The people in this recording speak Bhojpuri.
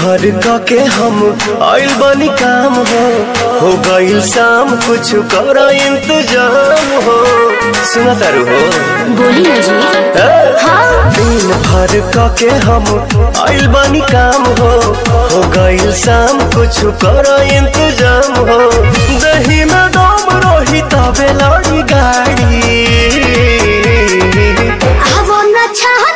भर के हम आइल बनी काम हो गइल शाम कुछ कर इंतजाम हो। सुना तारू हो बोली ना जी। हाँ। दिन भर के हम आइल बनी काम हो गइल शाम कुछ कर इंतजाम हो। दही में दम रही तबे लड़ी गाड़ी वो न